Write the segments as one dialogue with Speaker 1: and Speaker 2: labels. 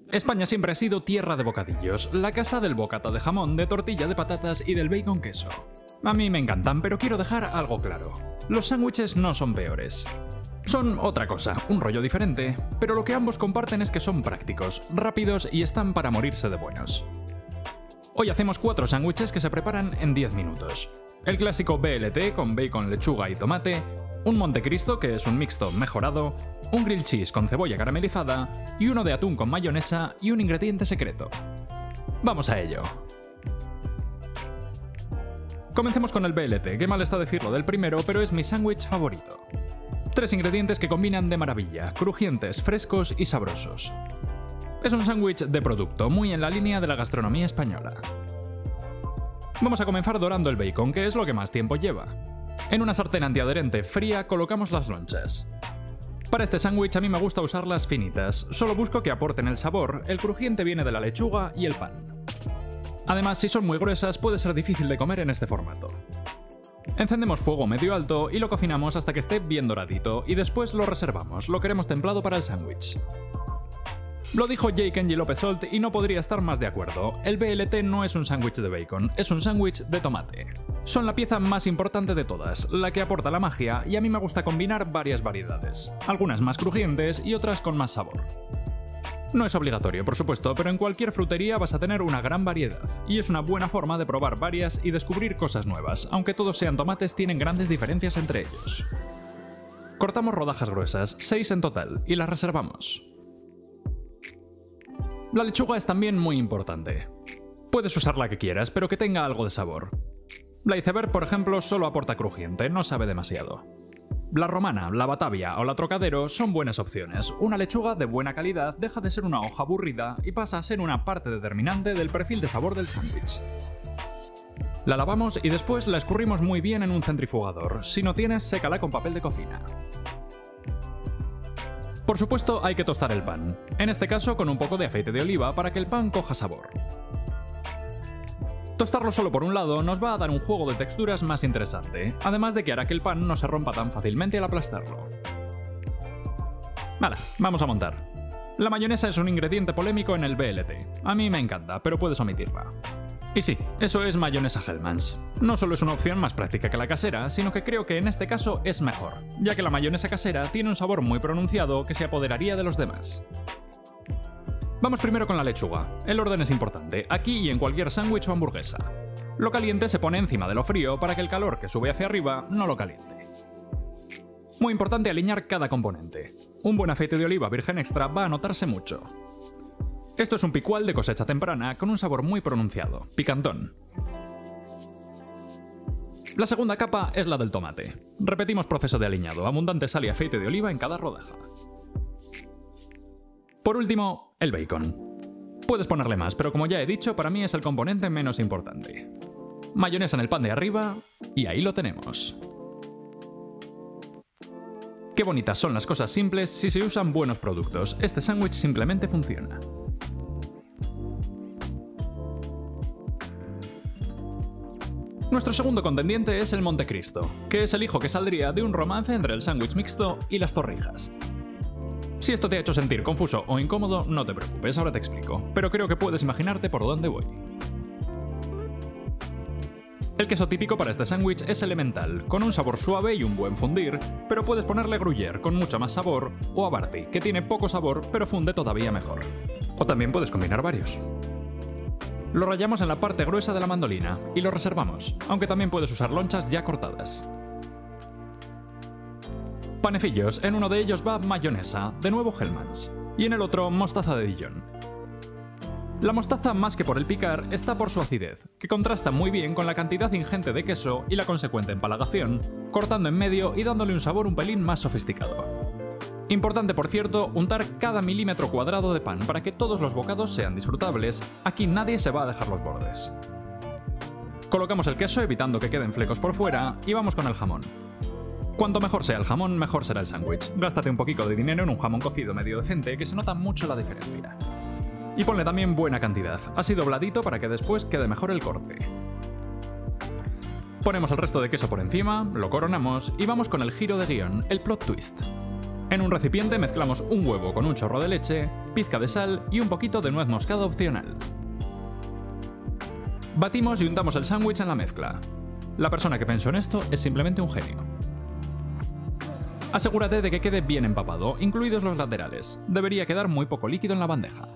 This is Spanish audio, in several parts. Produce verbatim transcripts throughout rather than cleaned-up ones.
Speaker 1: España siempre ha sido tierra de bocadillos, la casa del bocata de jamón, de tortilla de patatas y del bacon queso. A mí me encantan, pero quiero dejar algo claro. Los sándwiches no son peores. Son otra cosa, un rollo diferente, pero lo que ambos comparten es que son prácticos, rápidos y están para morirse de buenos. Hoy hacemos cuatro sándwiches que se preparan en diez minutos. El clásico B L T con bacon, lechuga y tomate, un Montecristo que es un mixto mejorado, un grilled cheese con cebolla caramelizada y uno de atún con mayonesa y un ingrediente secreto. ¡Vamos a ello! Comencemos con el B L T, que mal está decirlo del primero, pero es mi sándwich favorito. Tres ingredientes que combinan de maravilla, crujientes, frescos y sabrosos. Es un sándwich de producto, muy en la línea de la gastronomía española. Vamos a comenzar dorando el bacon, que es lo que más tiempo lleva. En una sartén antiadherente fría colocamos las lonchas. Para este sándwich a mí me gusta usarlas finitas, solo busco que aporten el sabor, el crujiente viene de la lechuga y el pan. Además, si son muy gruesas puede ser difícil de comer en este formato. Encendemos fuego medio alto y lo cocinamos hasta que esté bien doradito y después lo reservamos, lo queremos templado para el sándwich. Lo dijo J. Kenji López Holt y no podría estar más de acuerdo. El B L T no es un sándwich de bacon, es un sándwich de tomate. Son la pieza más importante de todas, la que aporta la magia, y a mí me gusta combinar varias variedades, algunas más crujientes y otras con más sabor. No es obligatorio, por supuesto, pero en cualquier frutería vas a tener una gran variedad, y es una buena forma de probar varias y descubrir cosas nuevas, aunque todos sean tomates tienen grandes diferencias entre ellos. Cortamos rodajas gruesas, seis en total, y las reservamos. La lechuga es también muy importante. Puedes usar la que quieras, pero que tenga algo de sabor. La iceberg, por ejemplo, solo aporta crujiente, no sabe demasiado. La romana, la batavia o la trocadero son buenas opciones. Una lechuga de buena calidad deja de ser una hoja aburrida y pasa a ser una parte determinante del perfil de sabor del sándwich. La lavamos y después la escurrimos muy bien en un centrifugador. Si no tienes, sécala con papel de cocina. Por supuesto, hay que tostar el pan, en este caso con un poco de aceite de oliva para que el pan coja sabor. Tostarlo solo por un lado nos va a dar un juego de texturas más interesante, además de que hará que el pan no se rompa tan fácilmente al aplastarlo. Vale, vamos a montar. La mayonesa es un ingrediente polémico en el B L T. A mí me encanta, pero puedes omitirla. Y sí, eso es mayonesa Hellmann's. No solo es una opción más práctica que la casera, sino que creo que en este caso es mejor, ya que la mayonesa casera tiene un sabor muy pronunciado que se apoderaría de los demás. Vamos primero con la lechuga. El orden es importante, aquí y en cualquier sándwich o hamburguesa. Lo caliente se pone encima de lo frío para que el calor que sube hacia arriba no lo caliente. Muy importante alinear cada componente. Un buen aceite de oliva virgen extra va a notarse mucho. Esto es un picual de cosecha temprana con un sabor muy pronunciado, picantón. La segunda capa es la del tomate. Repetimos proceso de aliñado, abundante sal y aceite de oliva en cada rodaja. Por último, el bacon. Puedes ponerle más, pero como ya he dicho, para mí es el componente menos importante. Mayonesa en el pan de arriba, y ahí lo tenemos. Qué bonitas son las cosas simples si se usan buenos productos. Este sándwich simplemente funciona. Nuestro segundo contendiente es el Montecristo, que es el hijo que saldría de un romance entre el sándwich mixto y las torrijas. Si esto te ha hecho sentir confuso o incómodo, no te preocupes, ahora te explico, pero creo que puedes imaginarte por dónde voy. El queso típico para este sándwich es elemental, con un sabor suave y un buen fundir, pero puedes ponerle gruyère con mucho más sabor, o Abarty, que tiene poco sabor pero funde todavía mejor. O también puedes combinar varios. Lo rallamos en la parte gruesa de la mandolina y lo reservamos, aunque también puedes usar lonchas ya cortadas. Panecillos, en uno de ellos va mayonesa, de nuevo Hellmann's, y en el otro mostaza de Dijon. La mostaza, más que por el picar, está por su acidez, que contrasta muy bien con la cantidad ingente de queso y la consecuente empalagación, cortando en medio y dándole un sabor un pelín más sofisticado. Importante, por cierto, untar cada milímetro cuadrado de pan para que todos los bocados sean disfrutables. Aquí nadie se va a dejar los bordes. Colocamos el queso evitando que queden flecos por fuera y vamos con el jamón. Cuanto mejor sea el jamón, mejor será el sándwich. Gástate un poquito de dinero en un jamón cocido medio decente que se nota mucho la diferencia. Y ponle también buena cantidad, así dobladito para que después quede mejor el corte. Ponemos el resto de queso por encima, lo coronamos y vamos con el giro de guión, el plot twist. En un recipiente mezclamos un huevo con un chorro de leche, pizca de sal y un poquito de nuez moscada opcional. Batimos y untamos el sándwich en la mezcla. La persona que pensó en esto es simplemente un genio. Asegúrate de que quede bien empapado, incluidos los laterales. Debería quedar muy poco líquido en la bandeja.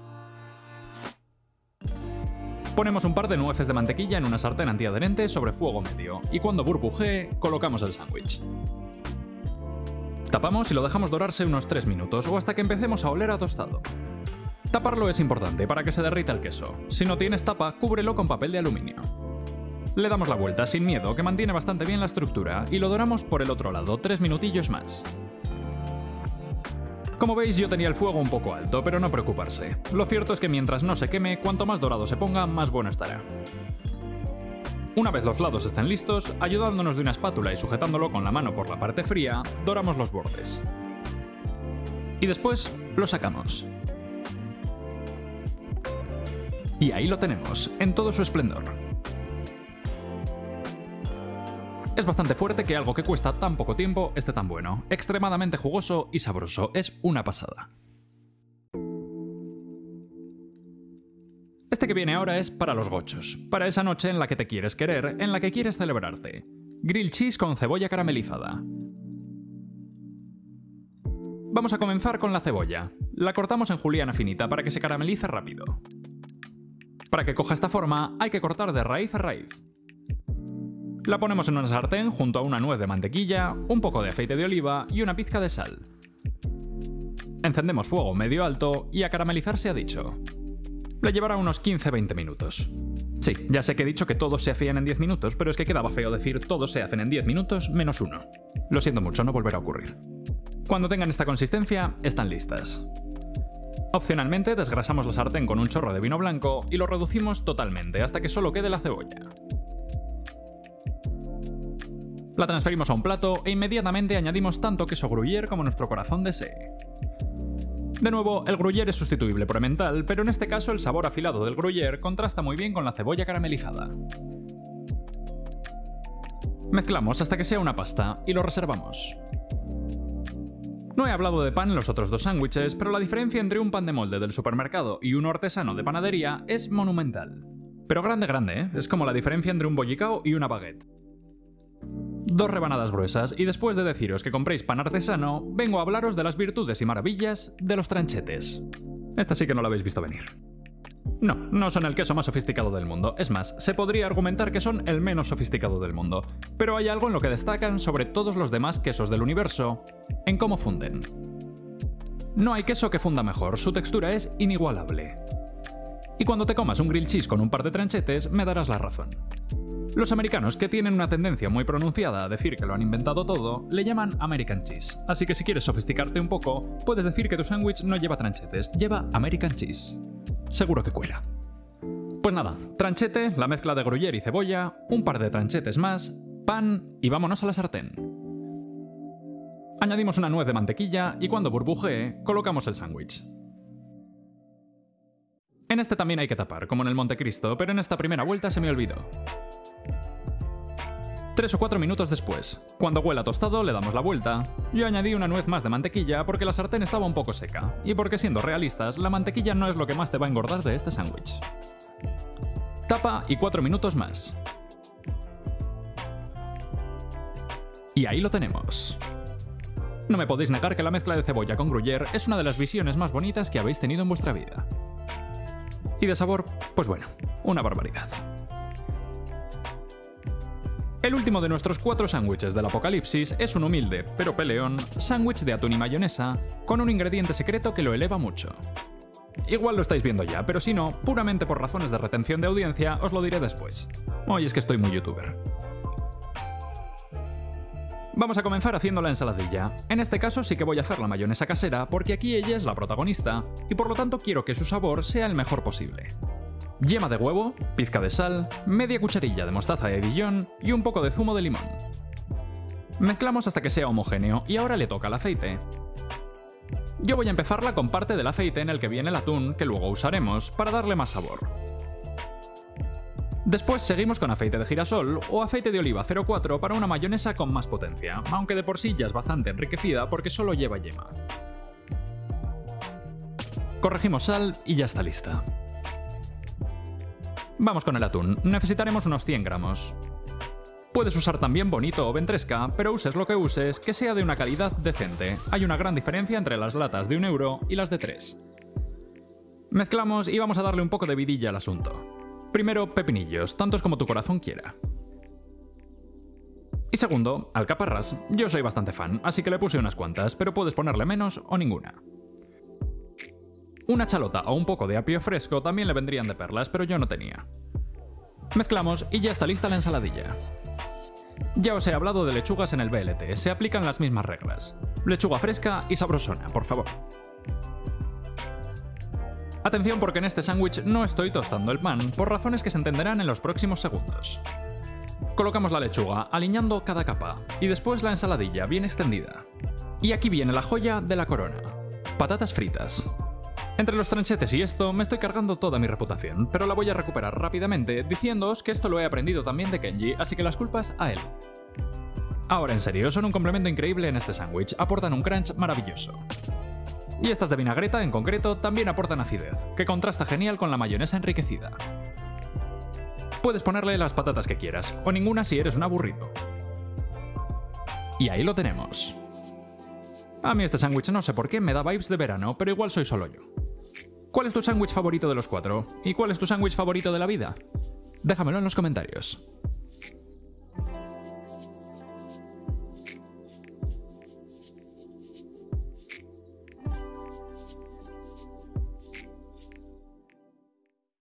Speaker 1: Ponemos un par de nueces de mantequilla en una sartén antiadherente sobre fuego medio y cuando burbujee, colocamos el sándwich. Tapamos y lo dejamos dorarse unos tres minutos o hasta que empecemos a oler a tostado. Taparlo es importante para que se derrita el queso. Si no tienes tapa, cúbrelo con papel de aluminio. Le damos la vuelta sin miedo, que mantiene bastante bien la estructura, y lo doramos por el otro lado, tres minutillos más. Como veis, yo tenía el fuego un poco alto, pero no preocuparse. Lo cierto es que mientras no se queme, cuanto más dorado se ponga, más bueno estará. Una vez los lados estén listos, ayudándonos de una espátula y sujetándolo con la mano por la parte fría, doramos los bordes. Y después lo sacamos. Y ahí lo tenemos, en todo su esplendor. Es bastante fuerte que algo que cuesta tan poco tiempo esté tan bueno, extremadamente jugoso y sabroso, es una pasada. Este que viene ahora es para los gochos, para esa noche en la que te quieres querer, en la que quieres celebrarte. Grilled cheese con cebolla caramelizada. Vamos a comenzar con la cebolla. La cortamos en juliana finita para que se caramelice rápido. Para que coja esta forma, hay que cortar de raíz a raíz. La ponemos en una sartén junto a una nuez de mantequilla, un poco de aceite de oliva y una pizca de sal. Encendemos fuego medio alto y a caramelizar se ha dicho. Le llevará unos quince a veinte minutos. Sí, ya sé que he dicho que todos se hacían en diez minutos, pero es que quedaba feo decir todos se hacen en diez minutos menos uno. Lo siento mucho, no volverá a ocurrir. Cuando tengan esta consistencia, están listas. Opcionalmente, desgrasamos la sartén con un chorro de vino blanco y lo reducimos totalmente hasta que solo quede la cebolla. La transferimos a un plato e inmediatamente añadimos tanto queso gruyère como nuestro corazón desee. De nuevo, el gruyère es sustituible por emmental, pero en este caso el sabor afilado del gruyère contrasta muy bien con la cebolla caramelizada. Mezclamos hasta que sea una pasta y lo reservamos. No he hablado de pan en los otros dos sándwiches, pero la diferencia entre un pan de molde del supermercado y uno artesano de panadería es monumental. Pero grande grande, ¿eh? Es como la diferencia entre un bollicao y una baguette. Dos rebanadas gruesas y después de deciros que compréis pan artesano, vengo a hablaros de las virtudes y maravillas de los tranchetes. Esta sí que no la habéis visto venir. No, no son el queso más sofisticado del mundo, es más, se podría argumentar que son el menos sofisticado del mundo, pero hay algo en lo que destacan sobre todos los demás quesos del universo, en cómo funden. No hay queso que funda mejor, su textura es inigualable. Y cuando te comas un grilled cheese con un par de tranchetes, me darás la razón. Los americanos, que tienen una tendencia muy pronunciada a decir que lo han inventado todo, le llaman American Cheese. Así que si quieres sofisticarte un poco, puedes decir que tu sándwich no lleva tranchetes, lleva American Cheese. Seguro que cuela. Pues nada, tranchete, la mezcla de gruyère y cebolla, un par de tranchetes más, pan y vámonos a la sartén. Añadimos una nuez de mantequilla y cuando burbujee, colocamos el sándwich. En este también hay que tapar, como en el Montecristo, pero en esta primera vuelta se me olvidó. Tres o cuatro minutos después, cuando huela tostado le damos la vuelta. Yo añadí una nuez más de mantequilla porque la sartén estaba un poco seca, y porque siendo realistas, la mantequilla no es lo que más te va a engordar de este sándwich. Tapa y cuatro minutos más. Y ahí lo tenemos. No me podéis negar que la mezcla de cebolla con gruyère es una de las visiones más bonitas que habéis tenido en vuestra vida. Y de sabor, pues bueno, una barbaridad. El último de nuestros cuatro sándwiches del apocalipsis es un humilde, pero peleón, sándwich de atún y mayonesa, con un ingrediente secreto que lo eleva mucho. Igual lo estáis viendo ya, pero si no, puramente por razones de retención de audiencia, os lo diré después. Hoy es que estoy muy youtuber. Vamos a comenzar haciendo la ensaladilla. En este caso sí que voy a hacer la mayonesa casera porque aquí ella es la protagonista, y por lo tanto quiero que su sabor sea el mejor posible. Yema de huevo, pizca de sal, media cucharilla de mostaza de Dijon y un poco de zumo de limón. Mezclamos hasta que sea homogéneo y ahora le toca el aceite. Yo voy a empezarla con parte del aceite en el que viene el atún que luego usaremos para darle más sabor. Después seguimos con aceite de girasol o aceite de oliva cero cuatro para una mayonesa con más potencia, aunque de por sí ya es bastante enriquecida porque solo lleva yema. Corregimos sal y ya está lista. Vamos con el atún, necesitaremos unos cien gramos. Puedes usar también bonito o ventresca, pero uses lo que uses, que sea de una calidad decente. Hay una gran diferencia entre las latas de un euro y las de tres. Mezclamos y vamos a darle un poco de vidilla al asunto. Primero, pepinillos, tantos como tu corazón quiera. Y segundo, alcaparras. Yo soy bastante fan, así que le puse unas cuantas, pero puedes ponerle menos o ninguna. Una chalota o un poco de apio fresco también le vendrían de perlas, pero yo no tenía. Mezclamos y ya está lista la ensaladilla. Ya os he hablado de lechugas en el B L T, se aplican las mismas reglas. Lechuga fresca y sabrosona, por favor. Atención porque en este sándwich no estoy tostando el pan, por razones que se entenderán en los próximos segundos. Colocamos la lechuga, alineando cada capa, y después la ensaladilla bien extendida. Y aquí viene la joya de la corona. Patatas fritas. Entre los tranchetes y esto me estoy cargando toda mi reputación, pero la voy a recuperar rápidamente diciéndoos que esto lo he aprendido también de Kenji, así que las culpas a él. Ahora en serio, son un complemento increíble en este sándwich, aportan un crunch maravilloso. Y estas de vinagreta, en concreto, también aportan acidez, que contrasta genial con la mayonesa enriquecida. Puedes ponerle las patatas que quieras, o ninguna si eres un aburrido. Y ahí lo tenemos. A mí este sándwich no sé por qué me da vibes de verano, pero igual soy solo yo. ¿Cuál es tu sándwich favorito de los cuatro? ¿Y cuál es tu sándwich favorito de la vida? Déjamelo en los comentarios.